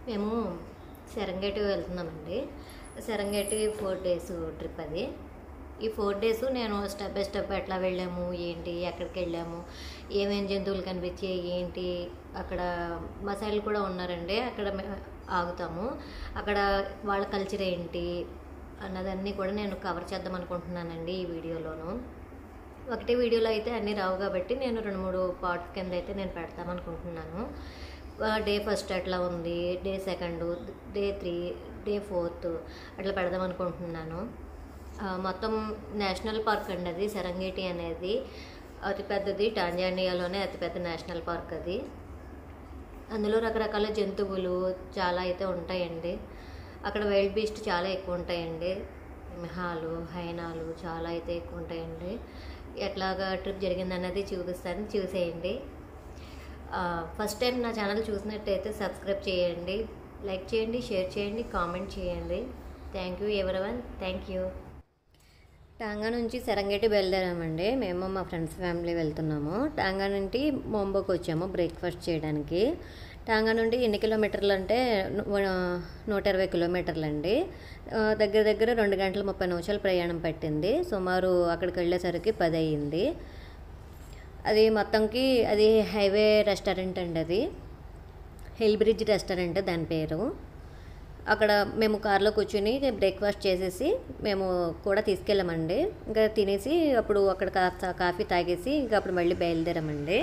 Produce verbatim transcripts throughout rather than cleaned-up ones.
మేము సెరంగేటి వెళ్తున్నామండి. సెరంగేటి four days trip అది. ఈ ఫోర్ డేస్ నేను స్టెప్ బై స్టెప్ ఎట్లా వెళ్ళాము, ఏంటి, ఎక్కడికి వెళ్ళాము, ఏమేమి జంతువులు కనిపించాయి, ఏంటి, అక్కడ మసాయిలు కూడా ఉన్నారండి. అక్కడ ఆగుతాము, అక్కడ వాళ్ళ కల్చర్ ఏంటి అన్నదన్నీ కూడా నేను కవర్ చేద్దాం అనుకుంటున్నానండి ఈ వీడియోలోను. ఒకటే వీడియోలో అయితే అన్నీ రావు కాబట్టి నేను రెండు మూడు పార్ట్స్ కింద అయితే నేను పెడతామనుకుంటున్నాను. డే ఫస్ట్ అట్లా ఉంది, day second, day three, day fourth అట్లా పెడదాం అనుకుంటున్నాను. మొత్తం నేషనల్ పార్క్ అండి అది. సెరంగేటి అనేది అతిపెద్దది, టాంజానియాలోనే అతిపెద్ద నేషనల్ పార్క్ అది. అందులో రకరకాల జంతువులు చాలా అయితే ఉంటాయండి. అక్కడ వైల్డ్ బీస్ట్ చాలా ఎక్కువ ఉంటాయండి. సింహాలు, హైనాలు చాలా అయితే ఎక్కువ ఉంటాయండి. ఎట్లాగా ట్రిప్ జరిగిందన్నది చూపిస్తాను, చూసేయండి. ఫస్ట్ టైం నా ఛానల్ చూసినట్టయితే సబ్స్క్రైబ్ చేయండి, లైక్ చేయండి, షేర్ చేయండి, కామెంట్ చేయండి. Thank you everyone, thank you. Tanga నుంచి సెరంగేటి బయలుదేరామండి. మేము మా ఫ్రెండ్స్ ఫ్యామిలీ వెళ్తున్నాము. టాంగా నుండి మొంబోకి వచ్చాము బ్రేక్ఫాస్ట్ చేయడానికి. టాంగా నుండి ఎన్ని కిలోమీటర్లు అంటే నూట ఇరవై కిలోమీటర్లు అండి. దగ్గర దగ్గర రెండు గంటల ముప్పై నిమిషాలు ప్రయాణం పట్టింది. సుమారు అక్కడికి వెళ్ళేసరికి పది అయ్యింది. అది మొత్తంకి అది హైవే రెస్టారెంట్ అండి. అది హిల్ బ్రిడ్జ్ రెస్టారెంట్ దాని పేరు. అక్కడ మేము కార్లో కూర్చుని బ్రేక్ఫాస్ట్ చేసేసి మేము కూడా తీసుకెళ్ళామండి. ఇంకా తినేసి అప్పుడు అక్కడ కాస్త కాఫీ తాగేసి ఇంకా అప్పుడు మళ్ళీ బయలుదేరామండి.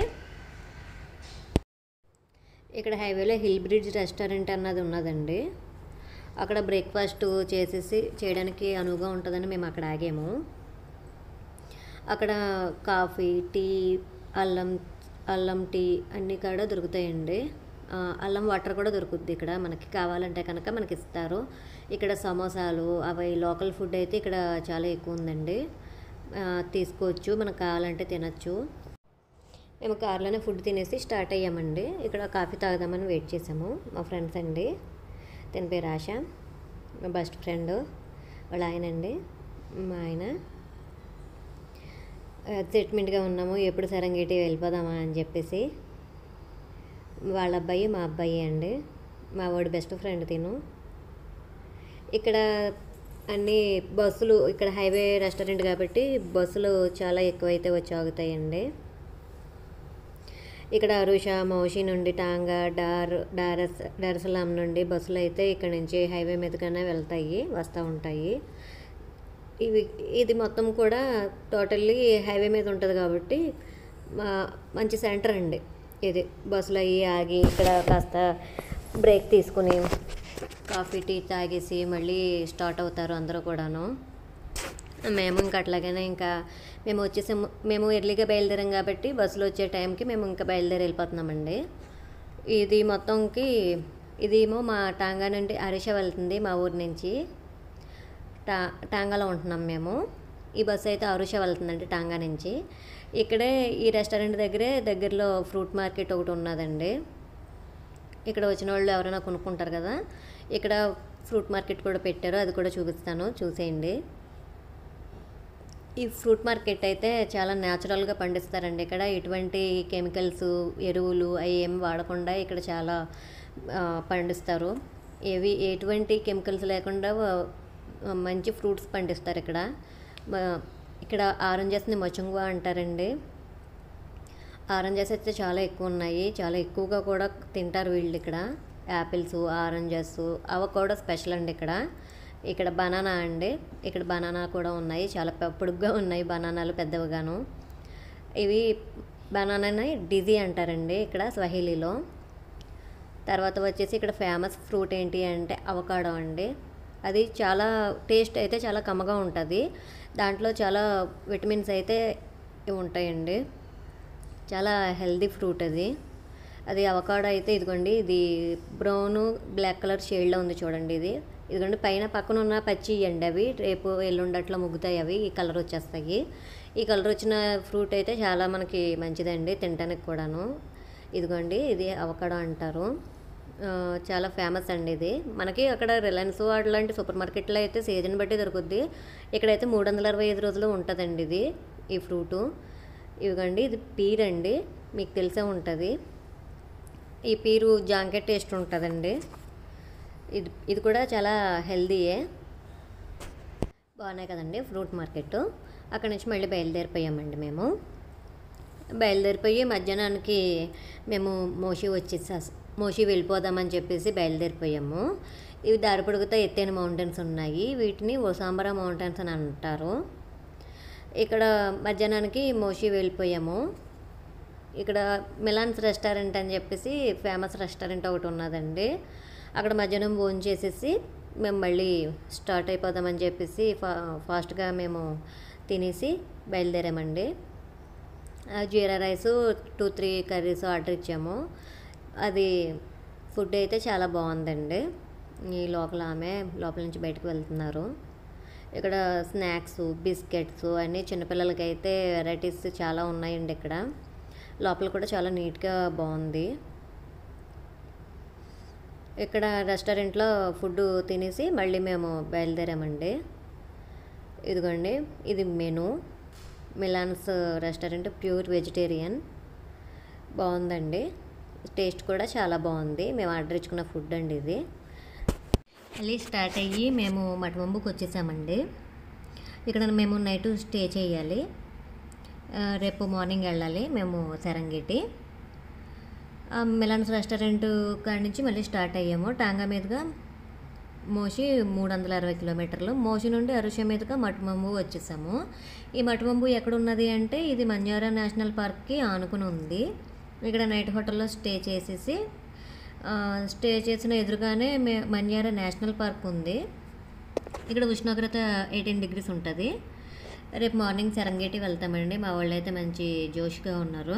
ఇక్కడ హైవేలో హిల్ బ్రిడ్జ్ రెస్టారెంట్ అన్నది ఉన్నదండి. అక్కడ బ్రేక్ఫాస్ట్ చేసేసి చేయడానికి అనువుగా ఉంటుందని మేము అక్కడ ఆగాము. అక్కడ కాఫీ, టీ, అల్లం అల్లం టీ అన్నీ కూడా దొరుకుతాయండి. అల్లం వాటర్ కూడా దొరుకుద్ది ఇక్కడ. మనకి కావాలంటే కనుక మనకి ఇస్తారు. ఇక్కడ సమోసాలు అవి లోకల్ ఫుడ్ అయితే ఇక్కడ చాలా ఎక్కువ ఉందండి. తీసుకోవచ్చు, మనకు కావాలంటే తినచ్చు. మేము కార్లోనే ఫుడ్ తినేసి స్టార్ట్ అయ్యామండి. ఇక్కడ కాఫీ తాగుదామని వెయిట్ చేసాము. మా ఫ్రెండ్స్ అండి, తన పేరు ఆశ, మా బెస్ట్ ఫ్రెండ్ వాళ్ళ ఆయన అండి. మా ఆయన ఎక్సైట్మెంట్గా ఉన్నాము, ఎప్పుడు సెరంగేటి వెళ్ళిపోదామా అని చెప్పేసి. వాళ్ళ అబ్బాయి మా అబ్బాయి అండి, మా వాడు బెస్ట్ ఫ్రెండ్ తిను. ఇక్కడ అన్ని బస్సులు, ఇక్కడ హైవే రెస్టారెంట్ కాబట్టి బస్సులు చాలా ఎక్కువైతే వచ్చి ఆగుతాయండి. ఇక్కడ అరుషా, మౌషి నుండి టాంగా, డార్ డారస్ డారసలాం నుండి బస్సులు అయితే ఇక్కడ నుంచి హైవే మీదగానే వెళ్తాయి, వస్తూ ఉంటాయి. ఇవి ఇది మొత్తం కూడా టోటల్లీ హైవే మీద ఉంటుంది కాబట్టి మంచి సెంటర్ అండి ఇది. బస్సులు అయ్యి ఆగి ఇక్కడ కాస్త బ్రేక్ తీసుకుని కాఫీ, టీ తాగేసి మళ్ళీ స్టార్ట్ అవుతారు అందరూ కూడాను. మేము ఇంకా అట్లాగనే ఇంకా మేము వచ్చేసాము. మేము ఎర్లీగా బయలుదేరాం కాబట్టి బస్సులో వచ్చే టైంకి మేము ఇంకా బయలుదేరి వెళ్ళిపోతున్నామండి. ఇది మొత్తంకి ఇదేమో మా టాంగా నుండి అరిషా వెళ్తుంది, మా ఊరి నుంచి. టా టాంగాలో ఉంటున్నాం మేము. ఈ బస్సు అయితే అరుషా వెళ్తుందండి టాంగా నుంచి. ఇక్కడే ఈ రెస్టారెంట్ దగ్గరే దగ్గరలో ఫ్రూట్ మార్కెట్ ఒకటి ఉన్నదండి. ఇక్కడ వచ్చిన వాళ్ళు ఎవరైనా కొనుక్కుంటారు కదా, ఇక్కడ ఫ్రూట్ మార్కెట్ కూడా పెట్టారు, అది కూడా చూపిస్తాను, చూసేయండి. ఈ ఫ్రూట్ మార్కెట్ అయితే చాలా న్యాచురల్గా పండిస్తారండి. ఇక్కడ ఎటువంటి కెమికల్స్, ఎరువులు అవి ఏమి వాడకుండా ఇక్కడ చాలా పండిస్తారు. ఏవి ఎటువంటి కెమికల్స్ లేకుండా మంచి ఫ్రూట్స్ పండిస్తారు ఇక్కడ. ఇక్కడ ఆరెంజెస్ని మచుంగ్వా అంటారండి. ఆరెంజెస్ అయితే చాలా ఎక్కువ ఉన్నాయి, చాలా ఎక్కువగా కూడా తింటారు వీళ్ళు ఇక్కడ. యాపిల్స్, ఆరెంజెస్ అవి కూడా స్పెషల్ అండి ఇక్కడ. ఇక్కడ బనానా అండి, ఇక్కడ బనానా కూడా ఉన్నాయి, చాలా పొడుగ్గా ఉన్నాయి బనానాలు, పెద్దవిగాను. ఇవి బనానాని డిజీ అంటారండి ఇక్కడ స్వహీలీలో. తర్వాత వచ్చేసి ఇక్కడ ఫేమస్ ఫ్రూట్ ఏంటి అంటే అవకాడో అండి. అది చాలా టేస్ట్ అయితే చాలా కమ్మగా ఉంటుంది. దాంట్లో చాలా విటమిన్స్ అయితే ఉంటాయండి. చాలా హెల్దీ ఫ్రూట్ అది. అది అవకాడో అయితే ఇదిగోండి, ఇది బ్రౌన్ బ్లాక్ కలర్ షేడ్లో ఉంది చూడండి. ఇది ఇదిగోండి పైన పక్కన ఉన్న పచ్చి ఇవ్వండి, అవి రేపు ఎల్లుండట్లో ముగ్గుతాయి, అవి ఈ కలర్ వచ్చేస్తాయి. ఈ కలర్ వచ్చిన ఫ్రూట్ అయితే చాలా మనకి మంచిదండి తినడానికి కూడాను. ఇదిగోండి ఇది అవకాడో అంటారు. చాలా ఫేమస్ అండి ఇది. మనకి అక్కడ రిలయన్స్ అట్లాంటి సూపర్ మార్కెట్లో అయితే సీజన్ బట్టి దొరుకుద్ది. ఇక్కడైతే మూడు వందల అరవై ఐదు రోజులు ఉంటుందండి ఇది ఈ ఫ్రూటు. ఇదిగోండి ఇది పీర్ అండి, మీకు తెలిసే ఉంటుంది. ఈ పీరు జాంకాయ టేస్ట్ ఉంటుందండి. ఇది ఇది కూడా చాలా హెల్దీయే, బాగున్నాయి కదండి ఫ్రూట్ మార్కెట్. అక్కడి నుంచి మళ్ళీ బయలుదేరిపోయామండి. మేము బయలుదేరిపోయి మధ్యాహ్నానికి మేము మోషి వచ్చేసా మోషి వెళ్ళిపోదామని చెప్పేసి బయలుదేరిపోయాము. ఇవి దారి పొడుగుతా ఎత్తైన మౌంటైన్స్ ఉన్నాయి, వీటిని ఒసాంబరా మౌంటైన్స్ అని అంటారు. ఇక్కడ మధ్యాహ్నానికి మోషి వెళ్ళిపోయాము. ఇక్కడ మిలాన్స్ రెస్టారెంట్ అని చెప్పేసి ఫేమస్ రెస్టారెంట్ ఒకటి ఉన్నదండి. అక్కడ మధ్యాహ్నం భోజనం చేసేసి మేము మళ్ళీ స్టార్ట్ అయిపోదామని చెప్పేసి ఫా ఫాస్ట్గా మేము తినేసి బయలుదేరామండి. Jeera rice two three curries order ఇచ్చాము. అది ఫుడ్ అయితే చాలా బాగుందండి. ఈ లోపల ఆమె లోపల నుంచి బయటకు వెళ్తున్నారు. ఇక్కడ స్నాక్స్, బిస్కెట్స్ అన్నీ చిన్నపిల్లలకి అయితే వెరైటీస్ చాలా ఉన్నాయండి. ఇక్కడ లోపల కూడా చాలా నీట్గా బాగుంది. ఇక్కడ రెస్టారెంట్లో ఫుడ్ తినేసి మళ్ళీ మేము బయలుదేరామండి. ఇదిగోండి, ఇది menu. Milan's restaurant pure vegetarian, బాగుందండి. టేస్ట్ కూడా చాలా బాగుంది. మేము ఆర్డర్ ఇచ్చుకున్న ఫుడ్ అండి ఇది. మళ్ళీ స్టార్ట్ అయ్యి మేము మఠమంబుకి వచ్చేసామండి. ఇక్కడ మేము నైట్ స్టే చేయాలి, రేపు మార్నింగ్ వెళ్ళాలి మేము సెరంగేటి. మిలాన్స్ రెస్టారెంట్ కాడి నుంచి మళ్ళీ స్టార్ట్ అయ్యాము. టాంగా మీదుగా మోషి మూడు వందల అరవై కిలోమీటర్లు, మోషి నుండి అరుష మీదుగా మఠమంబు వచ్చేసాము. ఈ మఠమంబు ఎక్కడున్నది అంటే ఇది మన్యారా నేషనల్ పార్క్కి ఆనుకుని ఉంది. ఇక్కడ నైట్ హోటల్లో స్టే చేసేసి స్టే చేసిన ఎదురుగానే మే మన్యారా నేషనల్ పార్క్ ఉంది. ఇక్కడ ఉష్ణోగ్రత ఎయిటీన్ డిగ్రీస్ ఉంటుంది. రేపు మార్నింగ్ సెరంగేటి వెళ్తామండి. మా వాళ్ళు అయితే మంచి జోష్గా ఉన్నారు.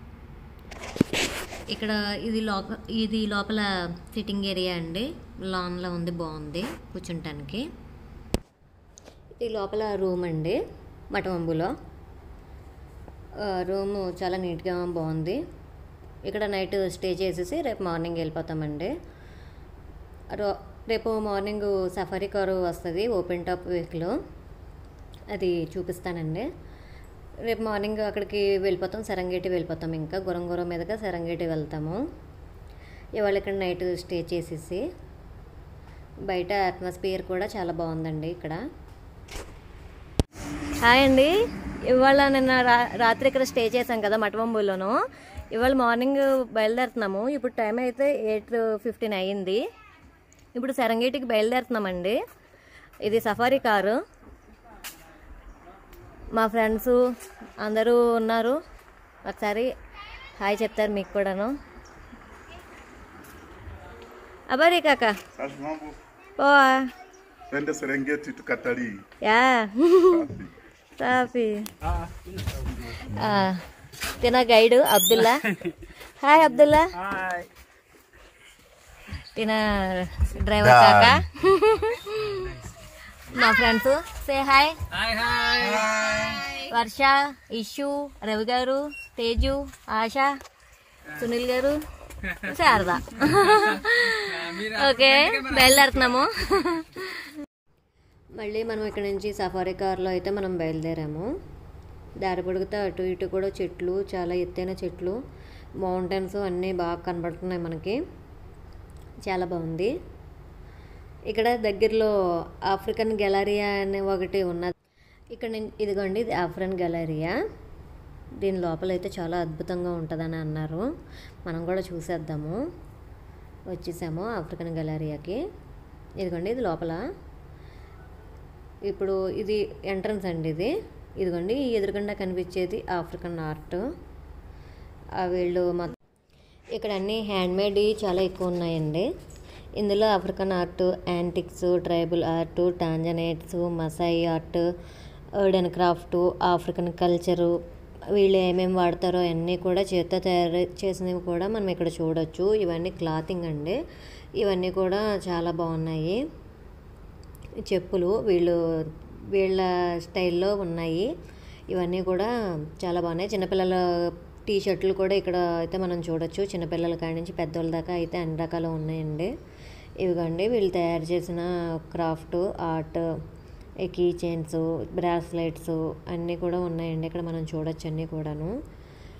ఇక్కడ ఇది లోప ఇది లోపల సిట్టింగ్ ఏరియా అండి, లాన్లో ఉంది, బాగుంది కూర్చుంటానికి. ఇది లోపల రూమ్ అండి మఠమంబులో. రూము చాలా నీట్గా బాగుంది. ఇక్కడ నైట్ స్టే చేసేసి రేపు మార్నింగ్ వెళ్ళిపోతామండి. రో రేపు మార్నింగ్ సఫారీ కారు వస్తుంది, ఓపెన్ టాప్ వెహికల్, అది చూపిస్తానండి. రేపు మార్నింగ్ అక్కడికి వెళ్ళిపోతాం, సెరంగేటి వెళ్ళిపోతాం. ఇంకా గొరంగొర మీదుగా సెరంగేటి వెళ్తాము. ఇవాళ ఇక్కడ నైట్ స్టే చేసేసి బయట అట్మాస్ఫియర్ కూడా చాలా బాగుందండి ఇక్కడ. హాయ్ అండి, ఇవాళ నిన్న రా రాత్రి ఇక్కడ స్టే చేసాం కదా మఠమంబులోను. ఇవాళ మార్నింగ్ బయలుదేరుతున్నాము. ఇప్పుడు టైం అయితే ఎయిట్ ఫిఫ్టీన్ అయ్యింది. ఇప్పుడు సెరంగేటికి బయలుదేరుతున్నామండి. ఇది సఫారీ కారు. మా ఫ్రెండ్స్ అందరూ ఉన్నారు. ఒకసారి హాయ్ చెప్తారు మీకు కూడాను. అబ్బాయి కాక పోవా యా సాఫీ. తిన గైడ్ అబ్దుల్లా. హాయ్ అబ్దుల్లా. తిన డ్రైవర్ కాక. మా friends say hi. Varsha, Ishu, Ravi garu, Teju, ఆశ, సునీల్ గారు, శారదా. ఓకే బయలుదేరుతున్నాము. మళ్ళీ మనం ఇక్కడ నుంచి సఫారీ కార్లో అయితే మనం బయలుదేరాము. దారి పొడుగుతా అటు ఇటు కూడా చెట్లు, చాలా ఎత్తైన చెట్లు, మౌంటైన్స్ అన్నీ బాగా కనబడుతున్నాయి మనకి. చాలా బాగుంది. ఇక్కడ దగ్గరలో ఆఫ్రికన్ గ్యాలరియా అనే ఒకటి ఉన్నది. ఇక్కడ ఇదిగోండి, ఇది ఆఫ్రికన్ గ్యాలరియా. దీని లోపల అయితే చాలా అద్భుతంగా ఉంటుందని అన్నారు. మనం కూడా చూసేద్దాము. వచ్చేసాము ఆఫ్రికన్ గ్యాలరియాకి. ఇదిగోండి, ఇది లోపల. ఇప్పుడు ఇది ఎంట్రన్స్ అండి. ఇది ఇదిగోండి, ఎదురుగుండా కనిపించేది ఆఫ్రికన్ ఆర్ట్. వీళ్ళు మొత్తం ఇక్కడ అన్నీ హ్యాండ్మేడ్ చాలా ఎక్కువ ఉన్నాయండి. ఇందులో African art, antiques, tribal art, tanzanites, Maasai art, wooden craft, African culture, వీళ్ళు ఏమేమి వాడతారో అన్నీ కూడా చేత్తో తయారు చేసినవి కూడా మనం ఇక్కడ చూడొచ్చు. ఇవన్నీ క్లాతింగ్ అండి. ఇవన్నీ కూడా చాలా బాగున్నాయి. చెప్పులు వీళ్ళు వీళ్ళ స్టైల్లో ఉన్నాయి. ఇవన్నీ కూడా చాలా బాగున్నాయి. చిన్నపిల్లల టీ షర్ట్లు కూడా ఇక్కడ అయితే మనం చూడొచ్చు. చిన్నపిల్లల కాడి నుంచి పెద్దోళ్ళ దాకా అయితే అన్ని రకాలు ఉన్నాయండి. ఇవిగండి వీళ్ళు తయారు చేసిన craft art, key chains, bracelets అన్నీ కూడా ఉన్నాయండి. ఇక్కడ మనం చూడొచ్చు అన్నీ కూడాను.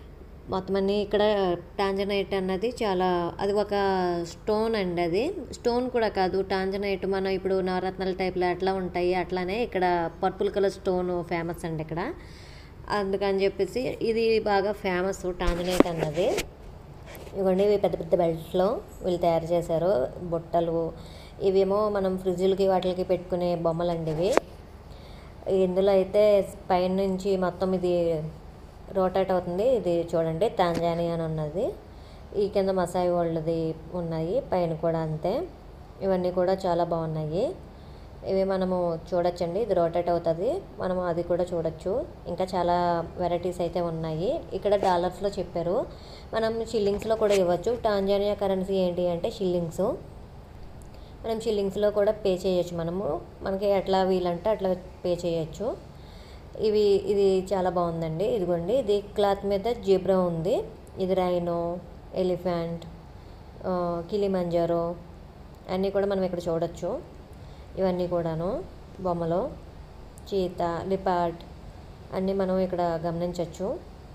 మొత్తం అన్నీ ఇక్కడ టాంజనైట్ అన్నది చాలా అది ఒక స్టోన్ అండి. అది స్టోన్ కూడా కాదు, టాంజనైట్ మనం ఇప్పుడు నవరత్నాల టైప్లో ఎట్లా ఉంటాయి అట్లానే ఇక్కడ పర్పుల్ కలర్ స్టోన్ ఫేమస్ అండి ఇక్కడ. అందుకని చెప్పేసి ఇది బాగా ఫేమస్ టాంజనైట్ అన్నది. ఇవన్నీ ఇవి పెద్ద పెద్ద బెల్ట్లో వీళ్ళు తయారు చేశారు. బుట్టలు ఇవేమో మనం ఫ్రిడ్జ్లకి వాటికి పెట్టుకునే బొమ్మలండి ఇవి. ఇందులో అయితే పైన నుంచి మొత్తం ఇది రోటేట్ అవుతుంది. ఇది చూడండి తాంజానియా అని ఉన్నది. ఈ కింద మసాయి వాళ్ళది ఉన్నాయి, పైన కూడా అంతే. ఇవన్నీ కూడా చాలా బాగున్నాయి. ఇవి మనము చూడొచ్చండి, ఇది రోటేట్ అవుతుంది, మనము అది కూడా చూడొచ్చు. ఇంకా చాలా వెరైటీస్ అయితే ఉన్నాయి. ఇక్కడ డాలర్స్లో చెప్పారు, మనం షిల్లింగ్స్లో కూడా ఇవ్వచ్చు. టాంజానియా కరెన్సీ ఏంటి అంటే షిల్లింగ్స్. మనం షిల్లింగ్స్లో కూడా పే చేయొచ్చు, మనము మనకి ఎట్లా వీలంటే అట్లా పే చేయొచ్చు. ఇవి ఇది చాలా బాగుందండి. ఇదిగోండి ఇది క్లాత్ మీద జీబ్రా ఉంది. ఇది రైనో, ఎలిఫెంట్, కిలిమంజారో అన్నీ కూడా మనం ఇక్కడ చూడొచ్చు. ఇవన్నీ కూడాను బొమ్మలు, చీతా, లిపార్డ్ అన్నీ మనం ఇక్కడ గమనించవచ్చు.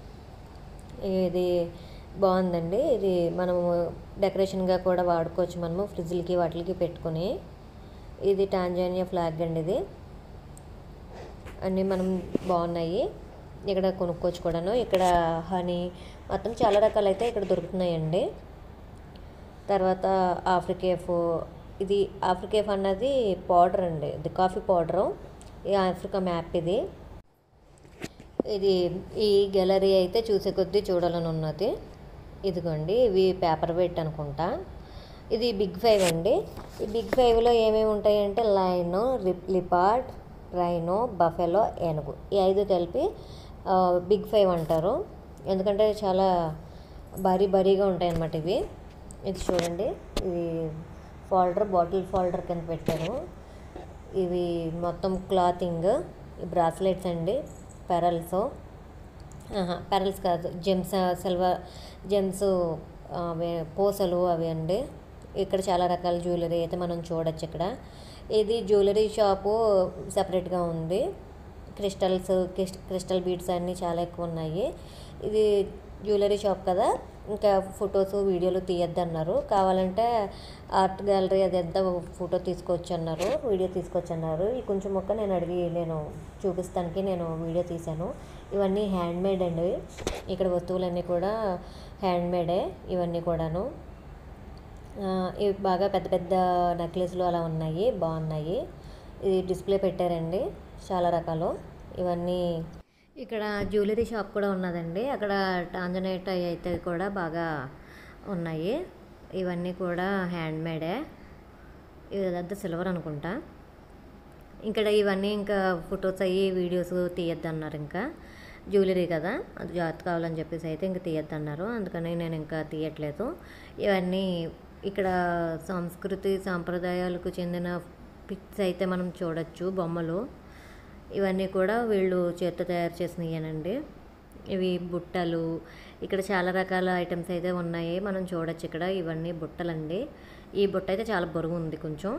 ఇది బాగుందండి. ఇది మనము డెకరేషన్గా కూడా వాడుకోవచ్చు, మనము ఫ్రిడ్జ్లకి వాటికి పెట్టుకొని. ఇది టాంజానియా ఫ్లాగ్ అండి. ఇది అన్నీ మనం బాగున్నాయి, ఇక్కడ కొనుక్కోవచ్చు కూడాను. ఇక్కడ హనీ మొత్తం చాలా రకాలైతే ఇక్కడ దొరుకుతున్నాయండి. తర్వాత ఆఫ్రికేఫ్, ఇది ఆఫ్రికేఫ్ అన్నది పౌడర్ అండి, ఇది కాఫీ పౌడరు. ఈ ఆఫ్రికా మ్యాప్ ఇది. ఇది ఈ గ్యాలరీ అయితే చూసే కొద్దీ చూడాలని ఉన్నది. ఇదిగోండి ఇవి పేపర్ వెయిట్ అనుకుంటా. ఇది బిగ్ ఫైవ్ అండి. ఈ బిగ్ ఫైవ్లో ఏమేమి ఉంటాయంటే లయన్, లిపార్డ్, రైనో, బఫెలో, ఏనుగు, ఈ ఐదు కలిపి బిగ్ ఫైవ్ అంటారు. ఎందుకంటే చాలా భారీ భారీగా ఉంటాయి అన్నమాట ఇవి. ఇది చూడండి, ఇది ఫోల్డర్, బాటిల్ ఫోల్డర్ కింద పెట్టారు. ఇవి మొత్తం క్లాతింగ్, బ్రాస్లెట్స్ అండి, పెరల్స్, పెరల్స్ కాదు జెమ్స్, సిల్వర్ జెమ్స్, పూసలు అవి అండి. ఇక్కడ చాలా రకాల జ్యువెలరీ అయితే మనం చూడొచ్చు ఇక్కడ. ఇది జ్యువెలరీ షాపు సపరేట్గా ఉంది. క్రిస్టల్స్, క్రిస్టల్ బీడ్స్ అన్నీ చాలా ఎక్కువ ఉన్నాయి. ఇది జ్యువెలరీ షాప్ కదా, ఇంకా ఫొటోస్ వీడియోలు తీయద్దు అన్నారు. కావాలంటే ఆర్ట్ గ్యాలరీ అది ఎంత ఫోటో తీసుకోవచ్చు అన్నారు, వీడియో తీసుకోవచ్చు అన్నారు. ఈ కొంచెం మొక్క నేను అడిగి నేను చూపిస్తానికి నేను వీడియో తీశాను. ఇవన్నీ హ్యాండ్మేడ్ అండి. ఇక్కడ వస్తువులన్నీ కూడా హ్యాండ్మేడే ఇవన్నీ కూడాను. ఇవి బాగా పెద్ద పెద్ద నెక్లెస్లు అలా ఉన్నాయి, బాగున్నాయి. ఇది డిస్ప్లే పెట్టారండి చాలా రకాలు. ఇవన్నీ ఇక్కడ జ్యువెలరీ షాప్ కూడా ఉన్నదండి. అక్కడ టాంజనైట్ అయితే కూడా బాగా ఉన్నాయి. ఇవన్నీ కూడా హ్యాండ్మేడే. ఇదంతా సిల్వర్ అనుకుంటా. ఇక్కడ ఇవన్నీ ఇంకా ఫొటోస్ అయ్యి వీడియోస్ తీయద్దు అన్నారు. ఇంకా జ్యువెలరీ కదా, అది జాగ్రత్త కావాలని చెప్పేసి అయితే ఇంకా తీయద్దు అన్నారు. అందుకని నేను ఇంకా తీయట్లేదు. ఇవన్నీ ఇక్కడ సంస్కృతి సాంప్రదాయాలకు చెందిన పిక్స్ అయితే మనం చూడొచ్చు, బొమ్మలు. ఇవన్నీ కూడా వీళ్ళు చేత్తో తయారు చేసినవేనండి. ఇవి బుట్టలు, ఇక్కడ చాలా రకాల ఐటమ్స్ అయితే ఉన్నాయి, మనం చూడొచ్చు ఇక్కడ. ఇవన్నీ బుట్టలండి. ఈ బుట్ట అయితే చాలా బరువు ఉంది కొంచెం.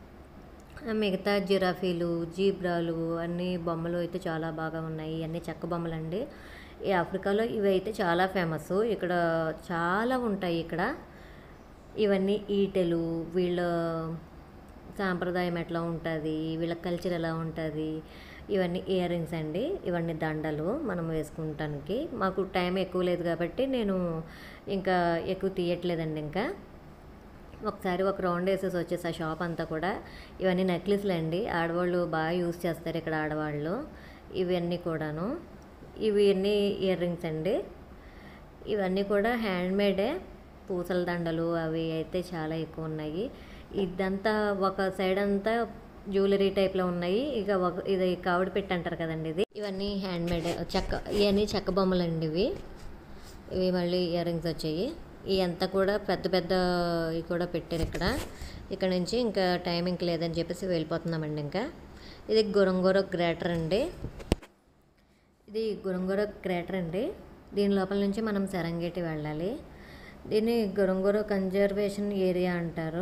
మిగతా జిరాఫీలు, జీబ్రాలు అన్నీ బొమ్మలు అయితే చాలా బాగా ఉన్నాయి. అన్నీ చెక్క బొమ్మలండి. ఈ ఆఫ్రికాలో ఇవి అయితే చాలా ఫేమస్. ఇక్కడ చాలా ఉంటాయి ఇక్కడ. ఇవన్నీ ఈటెలు, వీళ్ళ సాంప్రదాయం ఎట్లా ఉంటుంది, వీళ్ళ కల్చర్ ఎలా ఉంటుంది, ఇవన్నీ ఇయర్ రింగ్స్ అండి. ఇవన్నీ దండలు మనం వేసుకుంటానికి. మాకు టైం ఎక్కువ లేదు కాబట్టి నేను ఇంకా ఎక్కువ తీయట్లేదండి. ఇంకా ఒకసారి ఒక రౌండ్ వేసేసి వచ్చేసి ఆ షాప్ అంతా కూడా. ఇవన్నీ నెక్లెస్లు అండి, ఆడవాళ్ళు బాగా యూజ్ చేస్తారు ఇక్కడ ఆడవాళ్ళు. ఇవన్నీ కూడాను ఇవన్నీ ఇయర్ రింగ్స్ అండి. ఇవన్నీ కూడా హ్యాండ్మేడే. పూసల దండలు అవి అయితే చాలా ఎక్కువ ఉన్నాయి. ఇదంతా ఒక సైడ్ అంతా జ్యువెలరీ టైప్లో ఉన్నాయి. ఇక ఒక ఇది కావిడి పెట్టి అంటారు కదండి, ఇది ఇవన్నీ హ్యాండ్మేడ్ చెక్క, ఇవన్నీ చెక్క బొమ్మలు అండి. ఇవి ఇవి మళ్ళీ ఇయర్ రింగ్స్ వచ్చాయి. ఇవంతా కూడా పెద్ద పెద్ద ఇవి కూడా పెట్టారు ఇక్కడ. ఇక్కడ నుంచి ఇంకా టైమింగ్ లేదని చెప్పేసి వెళ్ళిపోతున్నామండి. ఇంకా ఇది గొరంగోరో గ్రేటర్ అండి. ఇది గొరంగోరో గ్రేటర్ అండి. దీని లోపల నుంచి మనం సెరంగేటి వెళ్ళాలి. దీన్ని గొరంగోరో కన్జర్వేషన్ ఏరియా అంటారు.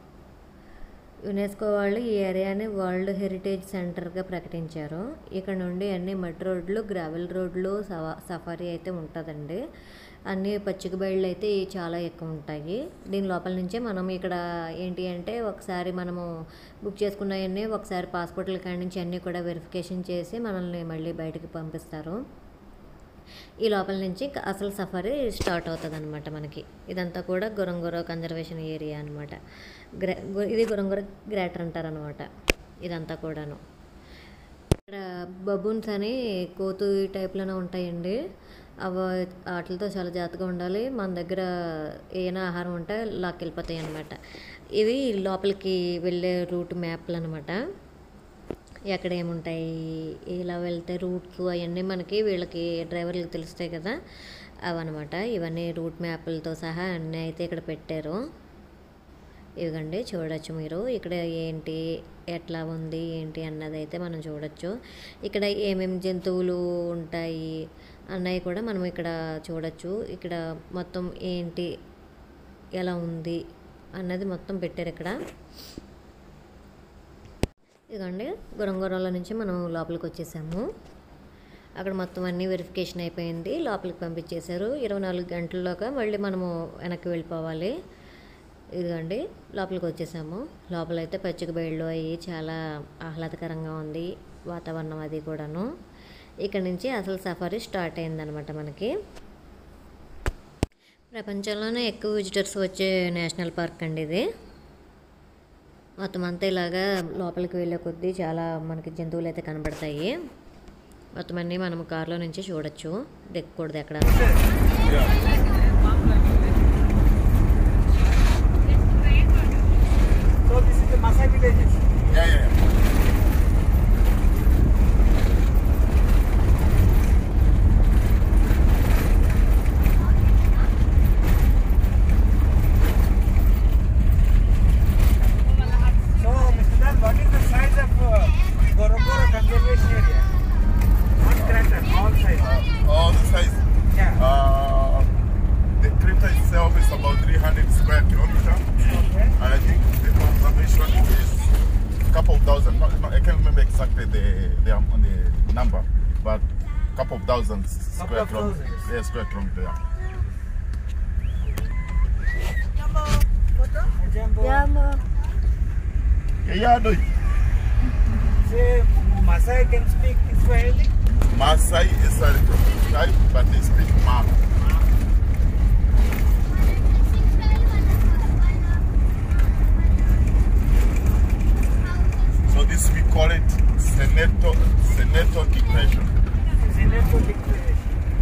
యునెస్కో వాళ్ళు ఈ ఏరియాని వరల్డ్ హెరిటేజ్ సెంటర్గా ప్రకటించారు. ఇక్కడ నుండి అన్ని మట్టి రోడ్లు, గ్రావెల్ రోడ్లు, సఫారీ అయితే ఉంటుందండి. అన్నీ పచ్చిక బయళ్ళు అయితే చాలా ఎక్కువ ఉంటాయి. దీని లోపల నుంచే మనం ఇక్కడ ఏంటి అంటే ఒకసారి మనము బుక్ చేసుకున్నవన్నీ ఒకసారి పాస్పోర్ట్ల కాడి నుంచి అన్నీ కూడా వెరిఫికేషన్ చేసి మనల్ని మళ్ళీ బయటకు పంపిస్తారు. ఈ లోపల నుంచి అసలు సఫారీ స్టార్ట్ అవుతుంది అనమాట. మనకి ఇదంతా కూడా గొరంగొర కన్జర్వేషన్ ఏరియా అనమాట. గ్రా ఇది గొరంగొర గ్రేటర్ అంటారు అనమాట. ఇదంతా కూడాను ఇక్కడ బబూన్స్ అని కోతు టైప్లోనే ఉంటాయండి. అవి వాటితో చాలా జాగ్రత్తగా ఉండాలి. మన దగ్గర ఏమైనా ఆహారం ఉంటే లాక్కెళ్ళిపోతాయి అనమాట. ఇవి లోపలికి వెళ్ళే రూట్ మ్యాప్లు అనమాట. ఎక్కడ ఏముంటాయి, ఇలా వెళ్తే రూట్స్ అవన్నీ మనకి వీళ్ళకి డ్రైవర్లకు తెలుస్తాయి కదా, అవన్నమాట. ఇవన్నీ రూట్ మ్యాప్లతో సహా అన్నీ అయితే ఇక్కడ పెట్టారు. ఇవ్వండి చూడొచ్చు మీరు. ఇక్కడ ఏంటి ఎట్లా ఉంది ఏంటి అన్నది అయితే మనం చూడొచ్చు. ఇక్కడ ఏమేమి జంతువులు ఉంటాయి అన్నవి కూడా మనం ఇక్కడ చూడొచ్చు. ఇక్కడ మొత్తం ఏంటి ఎలా ఉంది అన్నది మొత్తం పెట్టారు ఇక్కడ. ఇదిగోండి గొరంగొరలో నుంచి మనం లోపలికి వచ్చేసాము. అక్కడ మొత్తం అన్నీ వెరిఫికేషన్ అయిపోయింది, లోపలికి పంపించేశారు. ఇరవై నాలుగు గంటల్లోగా మళ్ళీ మనము వెనక్కి వెళ్ళిపోవాలి. ఇదిగోండి లోపలికి వచ్చేసాము. లోపలైతే పచ్చిక బయళ్ళు అయ్యి చాలా ఆహ్లాదకరంగా ఉంది వాతావరణం అది కూడాను. ఇక్కడ నుంచి అసలు సఫారీ స్టార్ట్ అయిందనమాట. మనకి ప్రపంచంలోనే ఎక్కువ విజిటర్స్ వచ్చే నేషనల్ పార్క్ అండి ఇది. మొత్తం అంతా ఇలాగా లోపలికి వెళ్ళే కొద్దీ చాలా మనకి జంతువులు అయితే కనబడతాయి. మొత్తం అన్నీ మనం కార్లో నుంచి చూడొచ్చు, దిక్కకూడదు ఎక్కడ. Couple of thousands square kilometers. Yeah, square kilometers. Yeah. Jumbo, photo. Jumbo. Jumbo. Yeah, yeah, do it. Say, Masai can speak Swahili. Masai is a tribe, but they speak Ma. So this we call it Seneto Seneto Declaration. Seneto Declaration.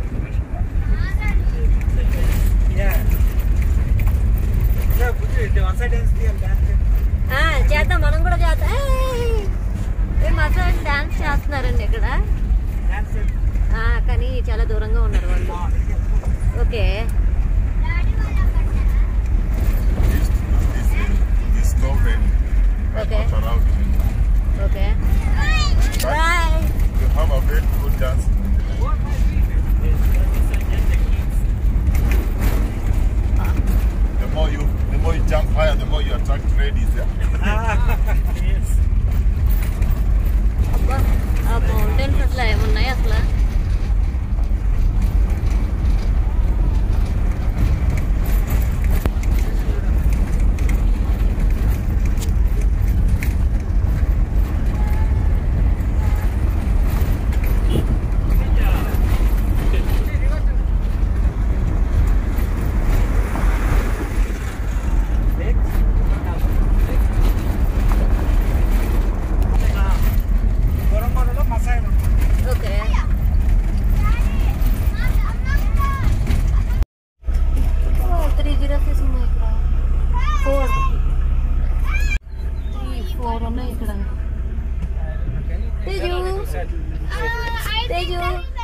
Yeah. So, put it. The Masai dance we dance. చేద్దాం మనం కూడా చేద్దాం. Massage dance చేస్తున్నారండి ఇక్కడ, కానీ చాలా దూరంగా ఉన్నారు వాళ్ళు. Okay okay okay bye. The more you, the more you jump higher, the more you attract ladies. Yes. అబ్బా ఆ మౌంటైన్స్ అసలు ఏమున్నాయి అసలు. Teju.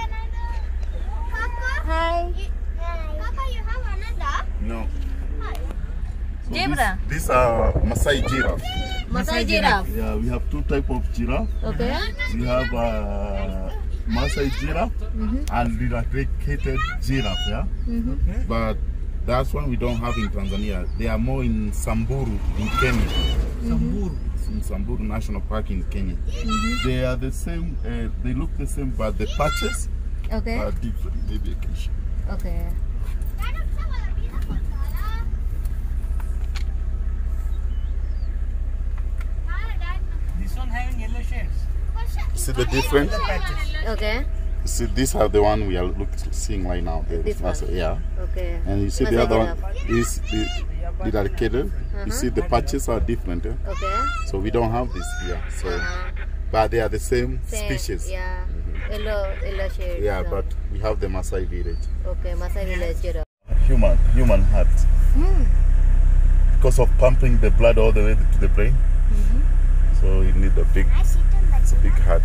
Hi. Papa, you have another? No. So Zebra. These, these are Masai giraffe. Masai giraffe. Yeah, we have two type of giraffe. Okay. We have uh, Masai giraffe Mm-hmm. and eradicated giraffe. Yeah. Mm-hmm. But that's one we don't have in Tanzania. They are more in Samburu in Kenya. Samburu. In Samburu National Park in Kenya. Mm-hmm. They are the same. Uh, they look the same, but the patches Okay. are different. Maybe I can show. Okay. see the difference? Okay You see, these are the one we are look, seeing right now. The This one? massage, yeah. Okay And you see the other one is the dedicated. You see the patches are different. Eh? Okay So we don't have this here. So, but they are the same, species. Yeah yellow yellow shade Yeah, but we have the Maasai village. Okay Maasai village Human, human heart. Because of pumping the blood all the way to the brain. So you need a big, it's a big heart.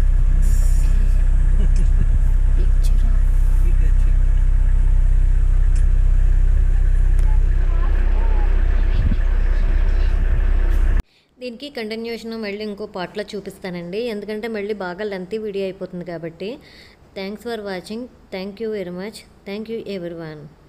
దీనికి continuation మళ్ళీ ఇంకో పార్ట్లో చూపిస్తానండి, ఎందుకంటే మళ్ళీ బాగా lengthy video అయిపోతుంది కాబట్టి. Thanks for watching. Thank you very much. Thank you everyone.